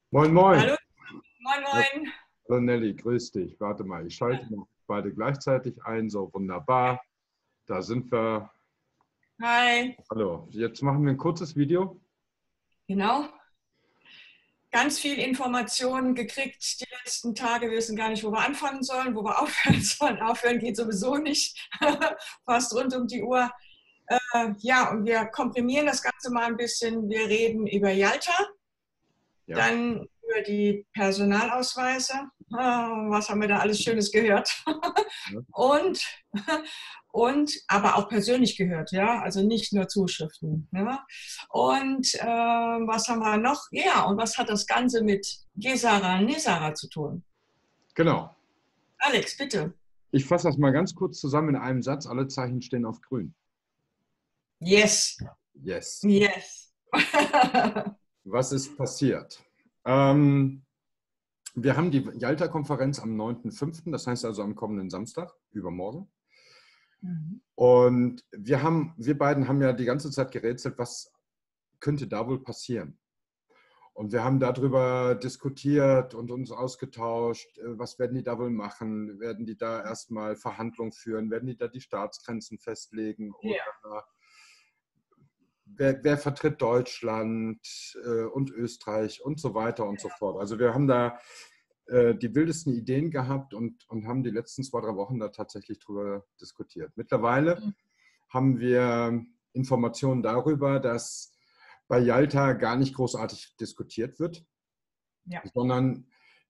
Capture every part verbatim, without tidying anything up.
Moin, moin. Hallo, moin, moin. Hallo Nelly, grüß dich. Warte mal, ich schalte noch beide gleichzeitig ein. So, wunderbar. Da sind wir. Hi. Hallo, jetzt machen wir ein kurzes Video. Genau. Ganz viel Informationen gekriegt die letzten Tage. Wir wissen gar nicht, wo wir anfangen sollen, wo wir aufhören sollen. Aufhören geht sowieso nicht. Fast rund um die Uhr. Äh, ja, und wir komprimieren das Ganze mal ein bisschen. Wir reden über Yalta, Ja, dann über die Personalausweise. Äh, was haben wir da alles Schönes gehört? ne? Und und aber auch persönlich gehört, ja, also nicht nur Zuschriften. Ja? Und äh, was haben wir noch? Ja, und was hat das Ganze mit Gesara Nesara zu tun? Genau. Alex, bitte. Ich fasse das mal ganz kurz zusammen in einem Satz. Alle Zeichen stehen auf grün. Yes, Yes. yes. Was ist passiert? Ähm, wir haben die Yalta-Konferenz am neunten fünften, das heißt also am kommenden Samstag, übermorgen. Mhm. Und wir haben, wir beiden haben ja die ganze Zeit gerätselt, was könnte da wohl passieren? Und wir haben darüber diskutiert und uns ausgetauscht, äh, was werden die da wohl machen? Werden die da erstmal Verhandlungen führen? Werden die da die Staatsgrenzen festlegen? Ja. Oder wer, wer vertritt Deutschland äh, und Österreich und so weiter und so fort? Also wir haben da äh, die wildesten Ideen gehabt und, und haben die letzten zwei, drei Wochen da tatsächlich drüber diskutiert. Mittlerweile haben wir Informationen darüber, dass bei Yalta gar nicht großartig diskutiert wird, Ja. sondern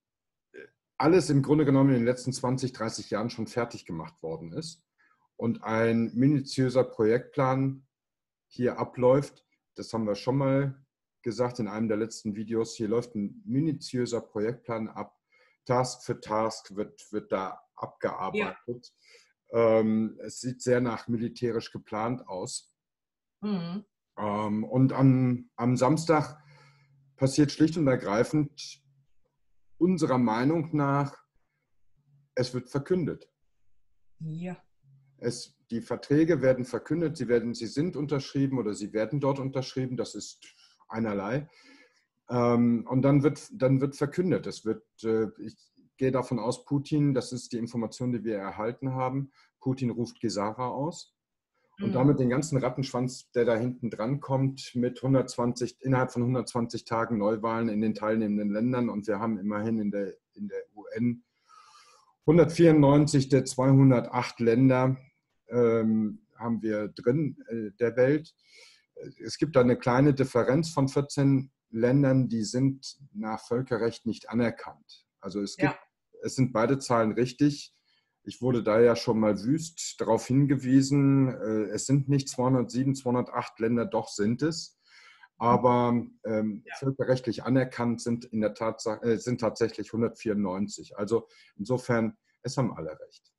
alles im Grunde genommen in den letzten zwanzig, dreißig Jahren schon fertig gemacht worden ist und ein minutiöser Projektplan hier abläuft. Das haben wir schon mal gesagt in einem der letzten Videos. Hier läuft ein minutiöser Projektplan ab. Task für Task wird, wird da Ja. abgearbeitet. Ähm, es sieht sehr nach militärisch geplant aus. Mhm. Ähm, und am, am Samstag passiert schlicht und ergreifend unserer Meinung nach, es wird verkündet. Ja. Es, die Verträge werden verkündet, sie, werden, sie sind unterschrieben oder sie werden dort unterschrieben, das ist einerlei. Ähm, und dann wird, dann wird verkündet. Es wird, äh, ich gehe davon aus, Putin, das ist die Information, die wir erhalten haben, Putin ruft Gesara aus. Und damit Mhm. den ganzen Rattenschwanz, der da hinten dran kommt, mit hundertzwanzig, innerhalb von hundertzwanzig Tagen Neuwahlen in den teilnehmenden Ländern. Und wir haben immerhin in der, in der U N hundertvierundneunzig der zweihundertacht Länder ähm, haben wir drin äh, der Welt. Es gibt da eine kleine Differenz von vierzehn Ländern, die sind nach Völkerrecht nicht anerkannt. Also es gibt, Ja. es sind beide Zahlen richtig. Ich wurde da ja schon mal wüst darauf hingewiesen, äh, es sind nicht zweihundertsieben, zweihundertacht Länder, doch sind es. Aber ähm, Ja. völkerrechtlich anerkannt sind in der Tat äh, sind tatsächlich hundertvierundneunzig. Also insofern, es haben alle recht.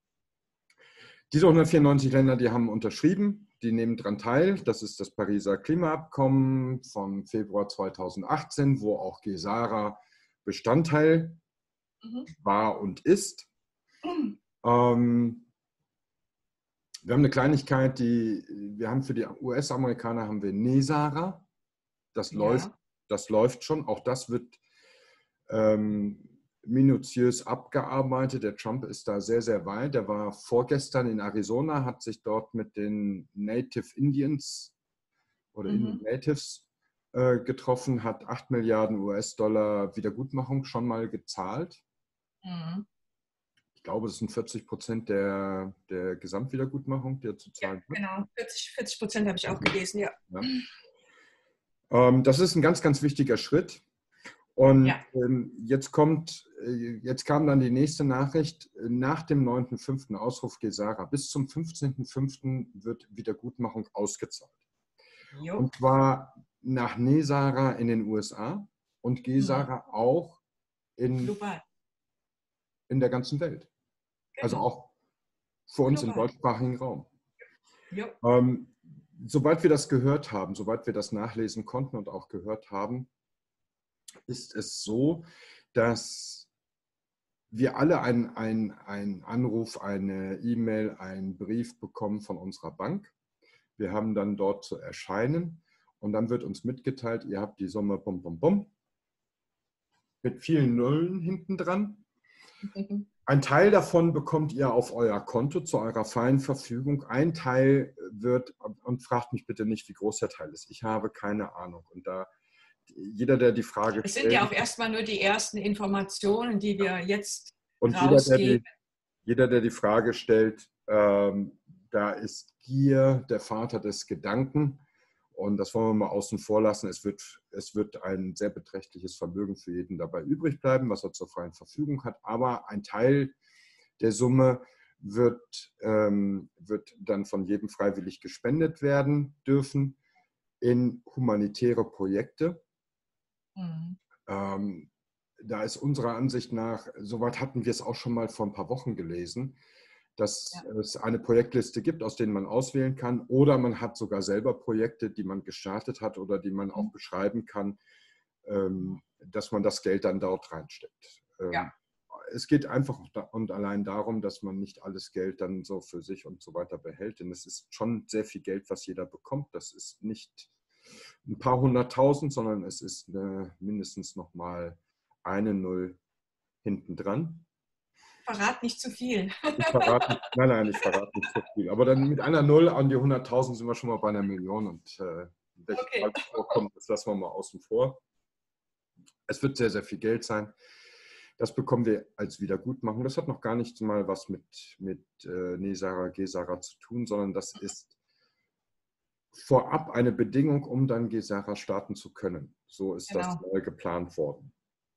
Diese hundertvierundneunzig Länder, die haben unterschrieben, die nehmen daran teil. Das ist das Pariser Klimaabkommen von Februar zweitausendachtzehn, wo auch Gesara Bestandteil Mhm. war und ist. Mhm. Ähm, wir haben eine Kleinigkeit, die wir haben für die U S-Amerikaner haben wir Nesara. Das läuft, Ja. das läuft schon. Auch das wird ähm, minutiös abgearbeitet. Der Trump ist da sehr, sehr weit. Der war vorgestern in Arizona, hat sich dort mit den Native Indians oder Indian Mhm. Natives äh, getroffen, hat acht Milliarden U S-Dollar Wiedergutmachung schon mal gezahlt. Mhm. Ich glaube, das sind vierzig Prozent der, der Gesamtwiedergutmachung, die er zu Ja, zahlen hat. genau. vierzig, vierzig Prozent habe ich auch gelesen, ja. Ja. Ähm, das ist ein ganz, ganz wichtiger Schritt. Und Ja. ähm, jetzt kommt, äh, jetzt kam dann die nächste Nachricht, äh, nach dem neunten fünften Ausruf Gesara. Bis zum fünfzehnten fünften wird Wiedergutmachung ausgezahlt. Jo. Und zwar nach Nesara in den U S A und Mhm. Gesara auch in, Global. in der ganzen Welt. Also Genau. auch für uns im Global. deutschsprachigen Raum. Jo. Ähm, Soweit wir das gehört haben, soweit wir das nachlesen konnten und auch gehört haben, ist es so, dass wir alle einen, einen, Anruf, eine E-Mail, einen Brief bekommen von unserer Bank. Wir haben dann dort zu erscheinen und dann wird uns mitgeteilt, ihr habt die Summe bum, bum, bum. mit vielen Nullen hinten dran. Mhm. Ein Teil davon bekommt ihr auf euer Konto zu eurer freien Verfügung. Ein Teil wird, und fragt mich bitte nicht, wie groß der Teil ist. Ich habe keine Ahnung. Und da jeder, der die Frage Es sind stellt, ja auch erstmal nur die ersten Informationen, die wir jetzt und jeder, der rausgeben. die, jeder, der die Frage stellt, ähm, da ist Gier der Vater des Gedanken. Und das wollen wir mal außen vor lassen. Es wird, es wird ein sehr beträchtliches Vermögen für jeden dabei übrig bleiben, was er zur freien Verfügung hat. Aber ein Teil der Summe wird, ähm, wird dann von jedem freiwillig gespendet werden dürfen in humanitäre Projekte. Mhm. Ähm, da ist unserer Ansicht nach, soweit hatten wir es auch schon mal vor ein paar Wochen gelesen, dass Ja. es eine Projektliste gibt, aus denen man auswählen kann, oder man hat sogar selber Projekte, die man gestartet hat oder die man auch Mhm. beschreiben kann, ähm, dass man das Geld dann dort reinsteckt. Ja. Ähm, es geht einfach und allein darum, dass man nicht alles Geld dann so für sich und so weiter behält, denn es ist schon sehr viel Geld, was jeder bekommt. Das ist nicht ein paar hunderttausend, sondern es ist eine, mindestens nochmal eine Null hinten dran. Verrat nicht zu viel. Ich verrate, nein, nein, ich verrate nicht so viel. Aber dann mit einer Null an die hunderttausend sind wir schon mal bei einer Million. Und äh, welche Okay. Zahl vorkommt, das lassen wir mal außen vor. Es wird sehr, sehr viel Geld sein. Das bekommen wir als Wiedergutmachung. Das hat noch gar nicht mal was mit, mit äh, Nesara, Gesara zu tun, sondern das ist vorab eine Bedingung, um dann Gesara starten zu können. So ist das Genau. neu geplant worden.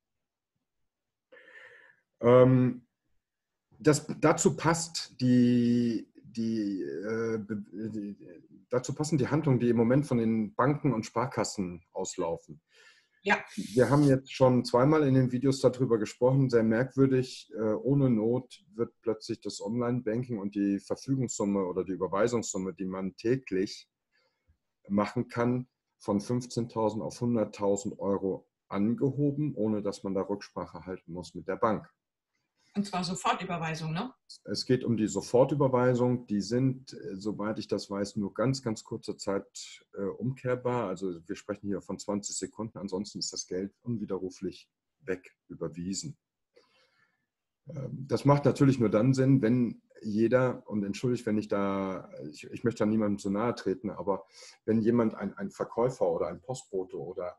Ähm, Das, dazu, passt die, die, äh, die, dazu passen die Handlungen, die im Moment von den Banken und Sparkassen auslaufen. Ja. Wir haben jetzt schon zweimal in den Videos darüber gesprochen, sehr merkwürdig, äh, ohne Not wird plötzlich das Online-Banking und die Verfügungssumme oder die Überweisungssumme, die man täglich machen kann, von fünfzehntausend auf hunderttausend Euro angehoben, ohne dass man da Rücksprache halten muss mit der Bank. Und zwar Sofortüberweisung, ne? Es geht um die Sofortüberweisung. Die sind, soweit ich das weiß, nur ganz, ganz kurze Zeit äh, umkehrbar. Also wir sprechen hier von zwanzig Sekunden. Ansonsten ist das Geld unwiderruflich weg überwiesen. Ähm, das macht natürlich nur dann Sinn, wenn jeder, und entschuldigt, wenn ich da, ich, ich möchte da niemandem zu nahe treten, aber wenn jemand, ein, ein Verkäufer oder ein Postbote oder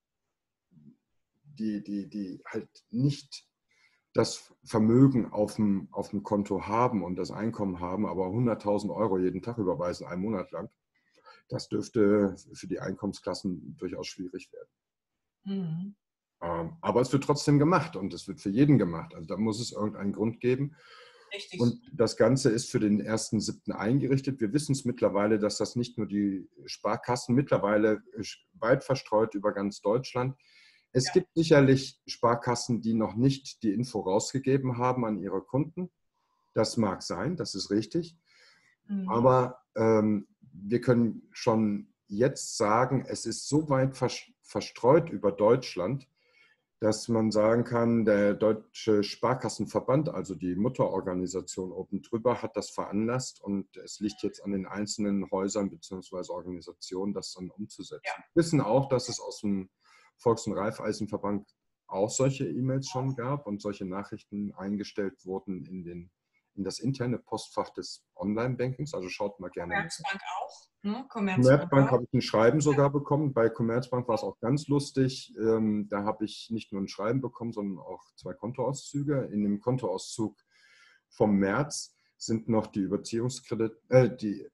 die, die, die halt nicht das Vermögen auf dem, auf dem Konto haben und das Einkommen haben, aber hunderttausend Euro jeden Tag überweisen, einen Monat lang, das dürfte für die Einkommensklassen durchaus schwierig werden. Mhm. Ähm, aber es wird trotzdem gemacht und es wird für jeden gemacht. Also da muss es irgendeinen Grund geben. Richtig. Und das Ganze ist für den ersten siebten eingerichtet. Wir wissen es mittlerweile, dass das nicht nur die Sparkassen, mittlerweile weit verstreut über ganz Deutschland. Es Ja. gibt sicherlich Sparkassen, die noch nicht die Info rausgegeben haben an ihre Kunden. Das mag sein, das ist richtig. Mhm. Aber ähm, wir können schon jetzt sagen, es ist so weit verstreut über Deutschland, dass man sagen kann, der Deutsche Sparkassenverband, also die Mutterorganisation oben drüber, hat das veranlasst und es liegt jetzt an den einzelnen Häusern bzw. Organisationen, das dann umzusetzen. Ja. Wir wissen auch, dass es aus dem Volks- und Raiffeisenverband auch solche E-Mails schon gab und solche Nachrichten eingestellt wurden in, den, in das interne Postfach des Online-Bankings. Also schaut mal gerne. Commerzbank auch. Ne? Commerzbank, Commerzbank auch. habe ich ein Schreiben sogar bekommen. Bei Commerzbank war es auch ganz lustig. Ähm, da habe ich nicht nur ein Schreiben bekommen, sondern auch zwei Kontoauszüge. In dem Kontoauszug vom März sind noch die, Überziehungskredit, äh, die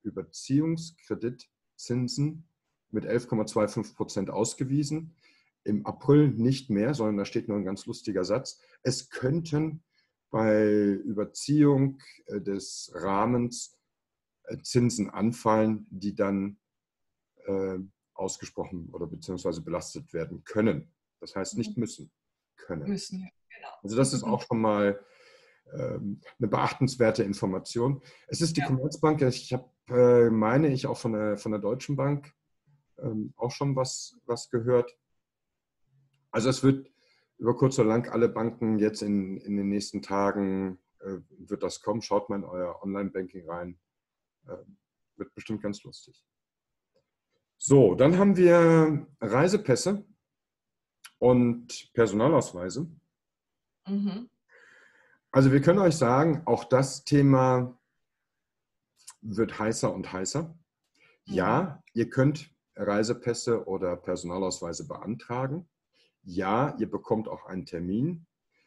Überziehungskreditzinsen mit elf Komma fünfundzwanzig Prozent ausgewiesen. Im April nicht mehr, sondern da steht nur ein ganz lustiger Satz. Es könnten bei Überziehung des Rahmens Zinsen anfallen, die dann äh, ausgesprochen oder beziehungsweise belastet werden können. Das heißt nicht müssen, können. Müssen, genau. Also das ist auch schon mal ähm, eine beachtenswerte Information. Es ist die Ja. Commerzbank, ich habe, äh, meine ich, auch von der, von der Deutschen Bank ähm, auch schon was, was gehört. Also es wird über kurz oder lang alle Banken jetzt in, in den nächsten Tagen äh, wird das kommen. Schaut mal in euer Online-Banking rein. Äh, wird bestimmt ganz lustig. So, dann haben wir Reisepässe. und Personalausweise. Mhm. Also wir können euch sagen, auch das Thema wird heißer und heißer. Ja, ihr könnt Reisepässe oder Personalausweise beantragen. Ja, ihr bekommt auch einen Termin.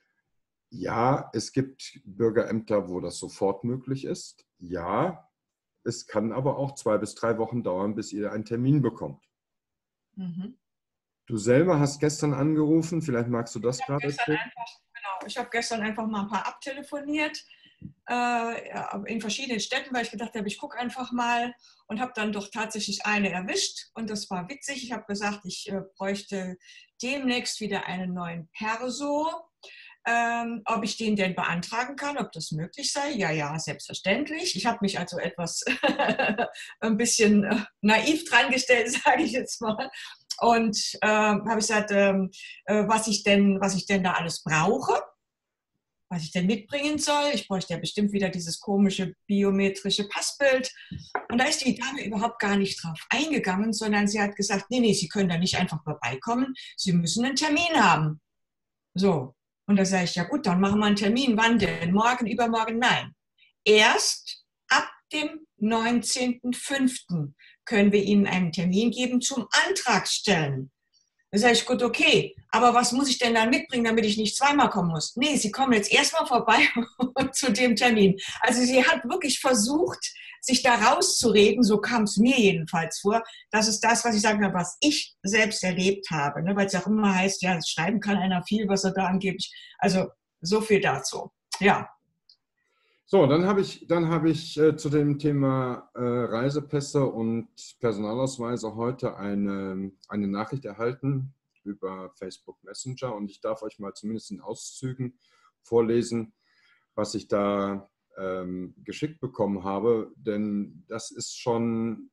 Ja, es gibt Bürgerämter, wo das sofort möglich ist. Ja, es kann aber auch zwei bis drei Wochen dauern, bis ihr einen Termin bekommt. Mhm. Du selber hast gestern angerufen, vielleicht magst du das Ich habe gerade gestern, erzählen. einfach, genau, ich hab gestern einfach mal ein paar abtelefoniert äh, ja, in verschiedenen Städten, weil ich gedacht habe, ich gucke einfach mal und habe dann doch tatsächlich eine erwischt und das war witzig. Ich habe gesagt, ich äh, bräuchte demnächst wieder einen neuen Perso. Ähm, ob ich den denn beantragen kann, ob das möglich sei. Ja, ja, selbstverständlich. Ich habe mich also etwas ein bisschen äh, naiv dran gestellt, sage ich jetzt mal. Und äh, habe ich gesagt, ähm, äh, was, ich denn, was ich denn da alles brauche, was ich denn mitbringen soll. Ich bräuchte ja bestimmt wieder dieses komische biometrische Passbild. Und da ist die Dame überhaupt gar nicht drauf eingegangen, sondern sie hat gesagt, nee, nee, Sie können da nicht einfach vorbeikommen, Sie müssen einen Termin haben. So. Und da sage ich, ja gut, dann machen wir einen Termin. Wann denn? Morgen, übermorgen? Nein. Erst ab dem neunzehnten fünften können wir Ihnen einen Termin geben zum Antragstellen. Da sage ich, gut, okay, aber was muss ich denn dann mitbringen, damit ich nicht zweimal kommen muss? Nee, Sie kommen jetzt erstmal vorbei zu dem Termin. Also sie hat wirklich versucht, sich da rauszureden, so kam es mir jedenfalls vor. Das ist das, was ich sagen kann, was ich selbst erlebt habe. Ne? Weil es ja auch immer heißt, ja, schreiben kann einer viel, was er da angeblich. Also so viel dazu. Ja. So, dann habe ich, dann habe ich äh, zu dem Thema äh, Reisepässe und Personalausweise heute eine, eine Nachricht erhalten über Facebook Messenger und ich darf euch mal zumindest in Auszügen vorlesen, was ich da ähm, geschickt bekommen habe, denn das ist schon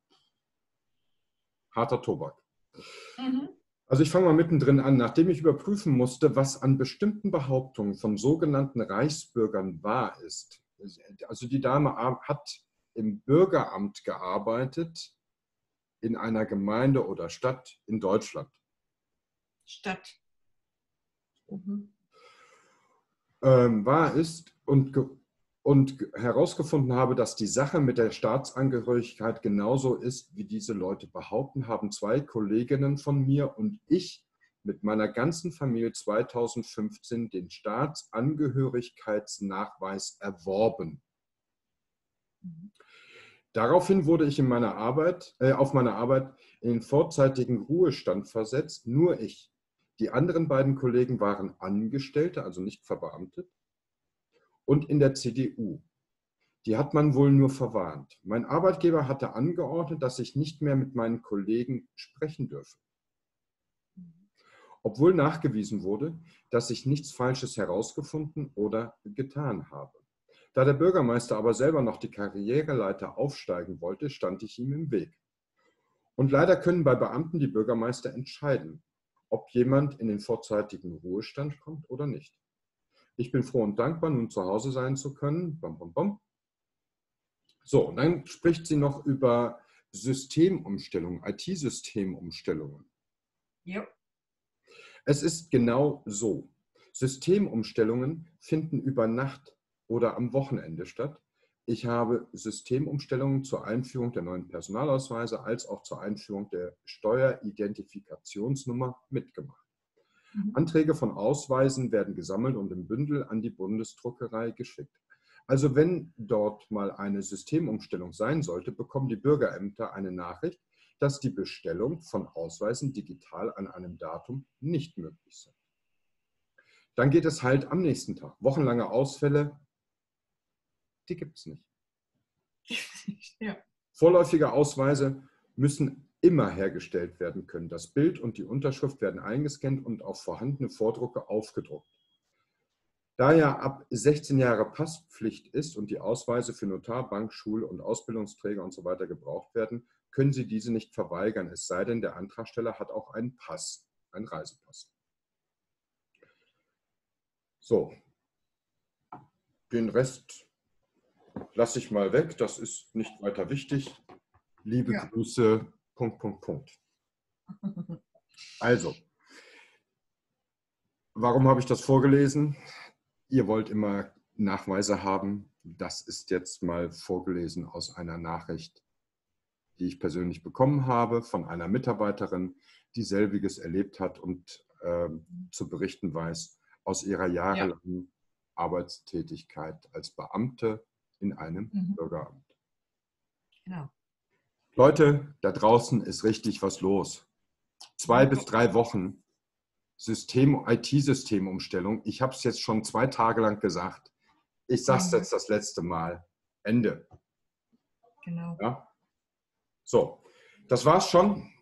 harter Tobak. Mhm. Also ich fange mal mittendrin an. Nachdem ich überprüfen musste, was an bestimmten Behauptungen von sogenannten Reichsbürgern wahr ist, also die Dame hat im Bürgeramt gearbeitet in einer Gemeinde oder Stadt in Deutschland. Stadt. Mhm. Ähm, wahr ist und, und herausgefunden habe, dass die Sache mit der Staatsangehörigkeit genauso ist, wie diese Leute behaupten, haben zwei Kolleginnen von mir und ich mit meiner ganzen Familie zweitausendfünfzehn den Staatsangehörigkeitsnachweis erworben. Mhm. Daraufhin wurde ich in meiner Arbeit, äh, auf meiner Arbeit in den vorzeitigen Ruhestand versetzt, nur ich. Die anderen beiden Kollegen waren Angestellte, also nicht verbeamtet, und in der C D U. Die hat man wohl nur verwarnt. Mein Arbeitgeber hatte angeordnet, dass ich nicht mehr mit meinen Kollegen sprechen dürfe. Obwohl nachgewiesen wurde, dass ich nichts Falsches herausgefunden oder getan habe. Da der Bürgermeister aber selber noch die Karriereleiter aufsteigen wollte, stand ich ihm im Weg. Und leider können bei Beamten die Bürgermeister entscheiden, ob jemand in den vorzeitigen Ruhestand kommt oder nicht. Ich bin froh und dankbar, nun zu Hause sein zu können. Bom, bom, bom. So, und dann spricht sie noch über Systemumstellungen, I T-Systemumstellungen. Jo. Es ist genau so. Systemumstellungen finden über Nacht oder am Wochenende statt. Ich habe Systemumstellungen zur Einführung der neuen Personalausweise als auch zur Einführung der Steueridentifikationsnummer mitgemacht. Mhm. Anträge von Ausweisen werden gesammelt und im Bündel an die Bundesdruckerei geschickt. Also wenn dort mal eine Systemumstellung sein sollte, bekommen die Bürgerämter eine Nachricht, dass die Bestellung von Ausweisen digital an einem Datum nicht möglich sind. Dann geht es halt am nächsten Tag. Wochenlange Ausfälle, die gibt es nicht. Ja. Vorläufige Ausweise müssen immer hergestellt werden können. Das Bild und die Unterschrift werden eingescannt und auf vorhandene Vordrucke aufgedruckt. Da ja ab sechzehn Jahre Passpflicht ist und die Ausweise für Notar, Bank, Schul- und Ausbildungsträger und so weiter gebraucht werden, können Sie diese nicht verweigern, es sei denn, der Antragsteller hat auch einen Pass, einen Reisepass. So, den Rest lasse ich mal weg, das ist nicht weiter wichtig. Liebe Ja. Grüße, Punkt, Punkt, Punkt. Also, warum habe ich das vorgelesen? Ihr wollt immer Nachweise haben. Das ist jetzt mal vorgelesen aus einer Nachricht, die ich persönlich bekommen habe von einer Mitarbeiterin, die selbiges erlebt hat und äh, zu berichten weiß aus ihrer jahrelangen ja. Arbeitstätigkeit als Beamte in einem mhm. Bürgeramt. Genau. Leute, da draußen ist richtig was los. Zwei bis drei Wochen System, I T-Systemumstellung. Ich habe es jetzt schon zwei Tage lang gesagt. Ich sage es jetzt das letzte Mal. Ende. Genau. Ja? So, das war's schon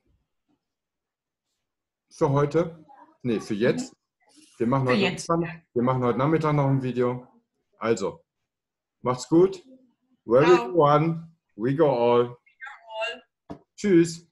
für heute. Nee, für jetzt. Wir machen, für heute jetzt. Nachmittag, wir machen heute Nachmittag noch ein Video. Also, macht's gut. Where Ciao. we go one, we go all. We go all. Tschüss.